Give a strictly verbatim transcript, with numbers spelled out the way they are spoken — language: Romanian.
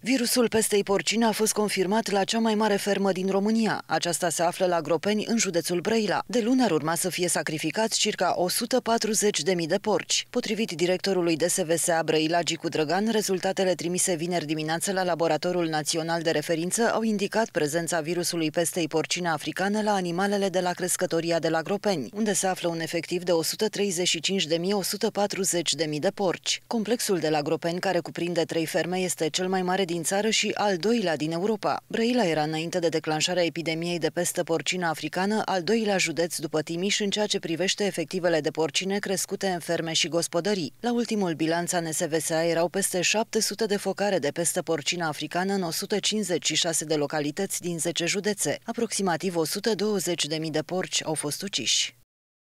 Virusul pestei porcine a fost confirmat la cea mai mare fermă din România. Aceasta se află la Gropeni, în județul Brăila. De luni ar urma să fie sacrificați circa o sută patruzeci de mii de porci. Potrivit directorului D S V S A Brăila, Gicu Drăgan, rezultatele trimise vineri dimineață la Laboratorul Național de Referință au indicat prezența virusului pestei porcine africane la animalele de la crescătoria de la Gropeni, unde se află un efectiv de o sută treizeci și cinci de mii o sută patruzeci de mii de porci. Complexul de la Gropeni, care cuprinde trei ferme, este cel mai mare din țară și al doilea din Europa. Brăila era, înainte de declanșarea epidemiei de pestă porcină africană, al doilea județ după Timiș în ceea ce privește efectivele de porcine crescute în ferme și gospodării. La ultimul bilanț a N S V S A erau peste șapte sute de focare de pestă porcină africană în o sută cincizeci și șase de localități din zece județe. Aproximativ o sută douăzeci de mii de porci au fost uciși.